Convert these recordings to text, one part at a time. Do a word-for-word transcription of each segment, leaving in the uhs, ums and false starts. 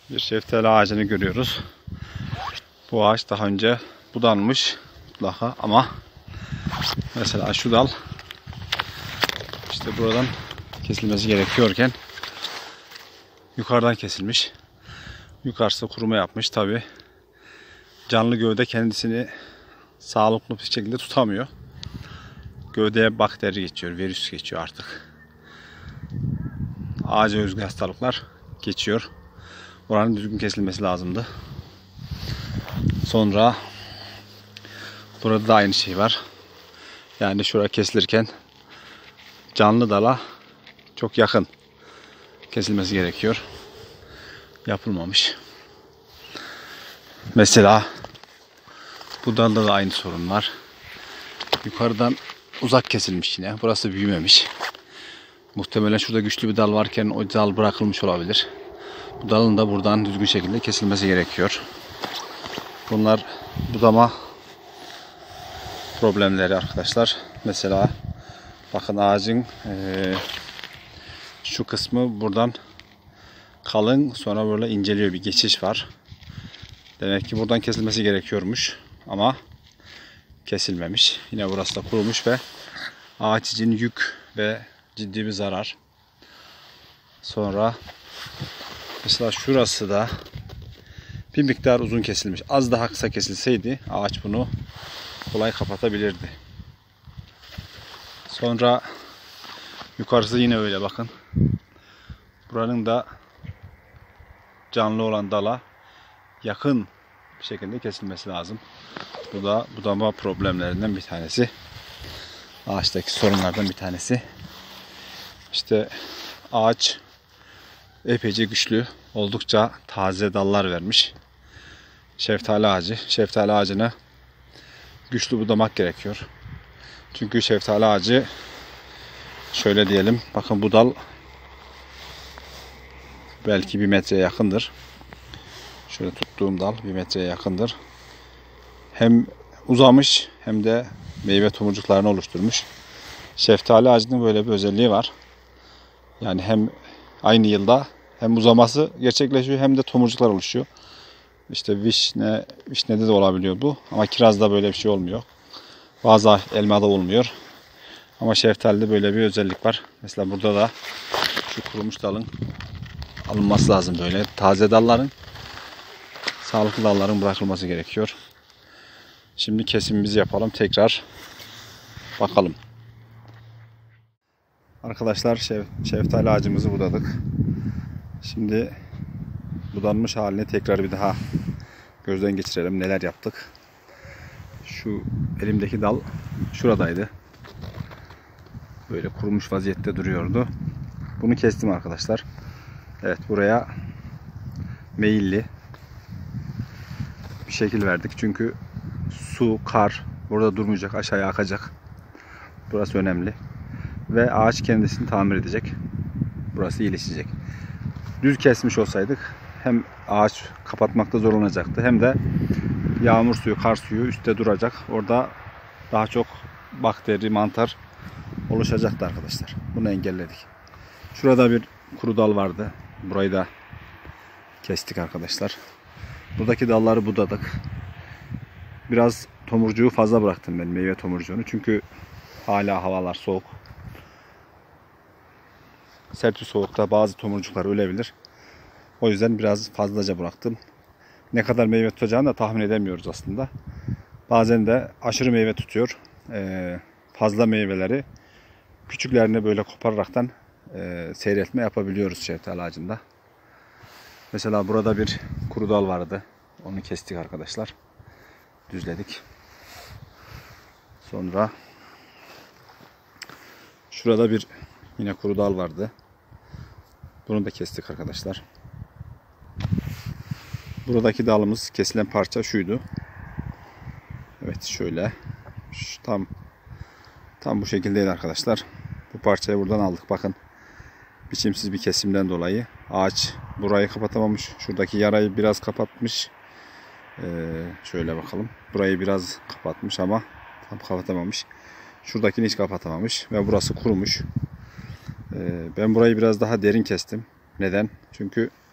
Bir şeftali ağacını görüyoruz. Bu ağaç daha önce budanmış mutlaka ama mesela şu dal işte buradan kesilmesi gerekiyorken yukarıdan kesilmiş. Yukarısı kuruma yapmış. Tabi canlı gövde kendisini sağlıklı bir şekilde tutamıyor. Gövdeye bakteri geçiyor, virüs geçiyor artık. Ağaca özgü hastalıklar geçiyor. Oranın düzgün kesilmesi lazımdı. Sonra burada da aynı şey var. Yani şuraya kesilirken canlı dala çok yakın kesilmesi gerekiyor. Yapılmamış. Mesela bu dalda da aynı sorun var. Yukarıdan uzak kesilmiş yine. Burası büyümemiş. Muhtemelen şurada güçlü bir dal varken o dal bırakılmış olabilir. Bu dalın da buradan düzgün şekilde kesilmesi gerekiyor. Bunlar budama problemleri arkadaşlar. Mesela bakın ağacın e, şu kısmı buradan kalın, sonra böyle inceliyor, bir geçiş var. Demek ki buradan kesilmesi gerekiyormuş ama kesilmemiş. Yine burası da kurumuş ve ağaç için yük ve ciddi bir zarar. Sonra mesela şurası da bir miktar uzun kesilmiş. Az daha kısa kesilseydi ağaç bunu kolay kapatabilirdi. Sonra yukarısı yine öyle bakın. Buranın da canlı olan dala yakın bir şekilde kesilmesi lazım. Bu da budama problemlerinden bir tanesi. Ağaçtaki sorunlardan bir tanesi. İşte ağaç epeyce güçlü, oldukça taze dallar vermiş. Şeftali ağacı. Şeftali ağacına güçlü budamak gerekiyor. Çünkü şeftali ağacı şöyle diyelim, bakın bu dal belki bir metreye yakındır. Şöyle tuttuğum dal bir metreye yakındır. Hem uzamış hem de meyve tomurcuklarını oluşturmuş. Şeftali ağacının böyle bir özelliği var. Yani hem aynı yılda hem uzaması gerçekleşiyor hem de tomurcuklar oluşuyor. İşte vişne, vişnede de olabiliyor bu. Ama kirazda böyle bir şey olmuyor. Bazı elmada olmuyor. Ama şeftalide böyle bir özellik var. Mesela burada da şu kurumuş dalın alınması lazım böyle. Taze dalların, sağlıklı dalların bırakılması gerekiyor. Şimdi kesimimizi yapalım. Tekrar bakalım. Arkadaşlar şef, şeftali ağacımızı budadık. Şimdi budanmış halini tekrar bir daha gözden geçirelim. Neler yaptık? Şu elimdeki dal şuradaydı. Böyle kurumuş vaziyette duruyordu. Bunu kestim arkadaşlar. Evet, buraya meyilli bir şekil verdik. Çünkü su, kar burada durmayacak, aşağıya akacak. Burası önemli. Ve ağaç kendisini tamir edecek. Burası iyileşecek. Düz kesmiş olsaydık hem ağaç kapatmakta zorlanacaktı hem de yağmur suyu, kar suyu üstte duracak. Orada daha çok bakteri, mantar oluşacaktı arkadaşlar. Bunu engelledik. Şurada bir kuru dal vardı. Burayı da kestik arkadaşlar. Buradaki dalları budadık. Biraz tomurcuğu fazla bıraktım ben, meyve tomurcuğunu. Çünkü hala havalar soğuk. Sert bir soğukta bazı tomurcuklar ölebilir. O yüzden biraz fazlaca bıraktım. Ne kadar meyve tutacağını da tahmin edemiyoruz aslında. Bazen de aşırı meyve tutuyor. Ee, fazla meyveleri küçüklerini böyle kopararaktan e, seyretme yapabiliyoruz şeftali ağacında. Mesela burada bir kuru dal vardı. Onu kestik arkadaşlar. Düzledik. Sonra şurada bir yine kuru dal vardı. Bunu da kestik arkadaşlar. Buradaki dalımız, kesilen parça şuydu. Evet, şöyle. Şu, tam tam bu şekildeydi arkadaşlar. Bu parçayı buradan aldık. Bakın. Biçimsiz bir kesimden dolayı ağaç burayı kapatamamış. Şuradaki yarayı biraz kapatmış. Ee, şöyle bakalım. Burayı biraz kapatmış ama tam kapatamamış. Şuradakini hiç kapatamamış ve burası kurumuş. Ee, ben burayı biraz daha derin kestim. Neden? Çünkü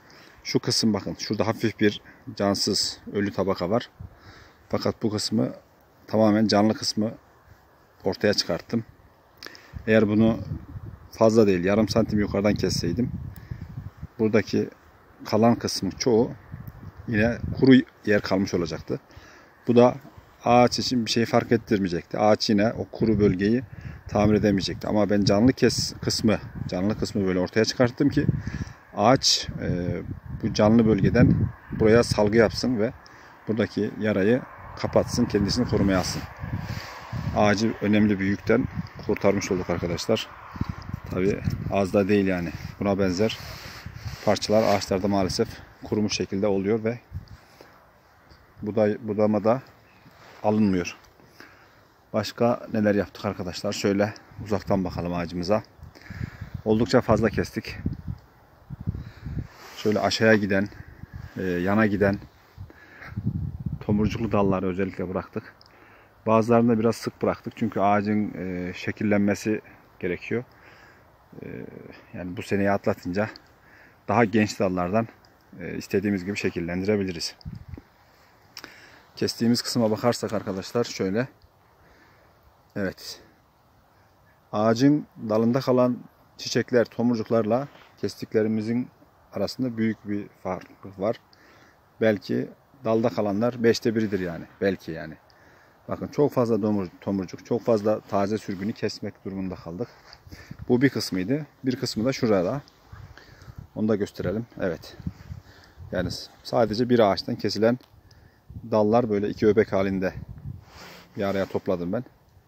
Şu kısım bakın. Şurada hafif bir cansız ölü tabaka var. Fakat bu kısmı tamamen canlı kısmı ortaya çıkarttım. Eğer bunu fazla değil yarım santim yukarıdan kesseydim buradaki kalan kısmı çoğu yine kuru yer kalmış olacaktı. Bu da ağaç için bir şey fark ettirmeyecekti. Ağaç yine o kuru bölgeyi tamir edemeyecekti. Ama ben canlı kes kısmı, canlı kısmı böyle ortaya çıkarttım ki ağaç e, bu canlı bölgeden buraya salgı yapsın ve buradaki yarayı kapatsın, kendisini korumaya alsın. Ağacı önemli bir yükten kurtarmış olduk arkadaşlar. Tabi az da değil yani. Buna benzer parçalar ağaçlarda maalesef kurumuş şekilde oluyor ve buday, budama da alınmıyor. Başka neler yaptık arkadaşlar? Şöyle uzaktan bakalım ağacımıza. Oldukça fazla kestik. Şöyle aşağıya giden, e, yana giden tomurcuklu dalları özellikle bıraktık. Bazılarını da biraz sık bıraktık. Çünkü ağacın e, şekillenmesi gerekiyor. E, yani bu seneyi atlatınca daha genç dallardan e, istediğimiz gibi şekillendirebiliriz. Kestiğimiz kısma bakarsak arkadaşlar şöyle. Evet. Ağacın dalında kalan çiçekler, tomurcuklarla kestiklerimizin arasında büyük bir farklılık var. Belki dalda kalanlar beşte biridir yani. Belki yani. Bakın çok fazla tomurcuk, çok fazla taze sürgünü kesmek durumunda kaldık. Bu bir kısmıydı. Bir kısmı da şurada. Onu da gösterelim. Evet. Yani sadece bir ağaçtan kesilen dallar böyle iki öbek halinde bir araya topladım ben.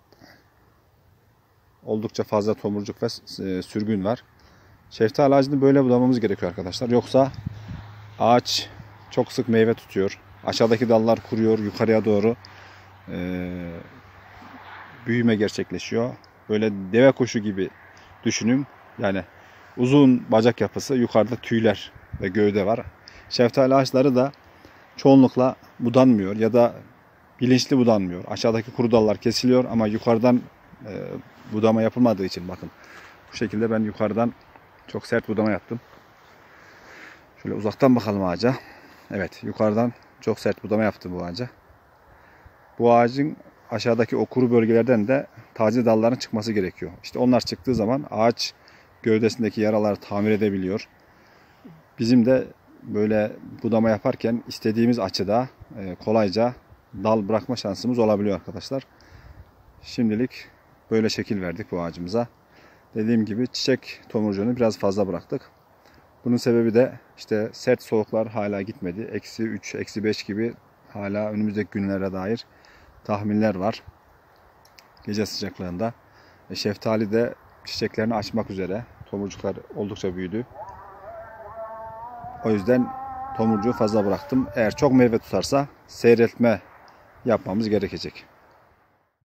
Oldukça fazla tomurcuk ve sürgün var. Şeftali ağacını böyle budamamız gerekiyor arkadaşlar. Yoksa ağaç çok sık meyve tutuyor. Aşağıdaki dallar kuruyor. Yukarıya doğru e, büyüme gerçekleşiyor. Böyle deve kuşu gibi düşünün. Yani uzun bacak yapısı, yukarıda tüyler ve gövde var. Şeftali ağaçları da çoğunlukla budanmıyor ya da bilinçli budanmıyor. Aşağıdaki kuru dallar kesiliyor ama yukarıdan e, budama yapılmadığı için bakın. Bu şekilde ben yukarıdan çok sert budama yaptım. Şöyle uzaktan bakalım ağaca. Evet, yukarıdan çok sert budama yaptım bu ağaca. Bu ağacın aşağıdaki o kuru bölgelerden de taze dalların çıkması gerekiyor. İşte onlar çıktığı zaman ağaç gövdesindeki yaraları tamir edebiliyor. Bizim de böyle budama yaparken istediğimiz açıda kolayca dal bırakma şansımız olabiliyor arkadaşlar. Şimdilik böyle şekil verdik bu ağacımıza. Dediğim gibi çiçek tomurcuğunu biraz fazla bıraktık. Bunun sebebi de işte sert soğuklar hala gitmedi. eksi üç, eksi beş gibi hala önümüzdeki günlere dair tahminler var. Gece sıcaklığında. E, şeftali de çiçeklerini açmak üzere. Tomurcuklar oldukça büyüdü. O yüzden tomurcuğu fazla bıraktım. Eğer çok meyve tutarsa seyreltme yapmamız gerekecek.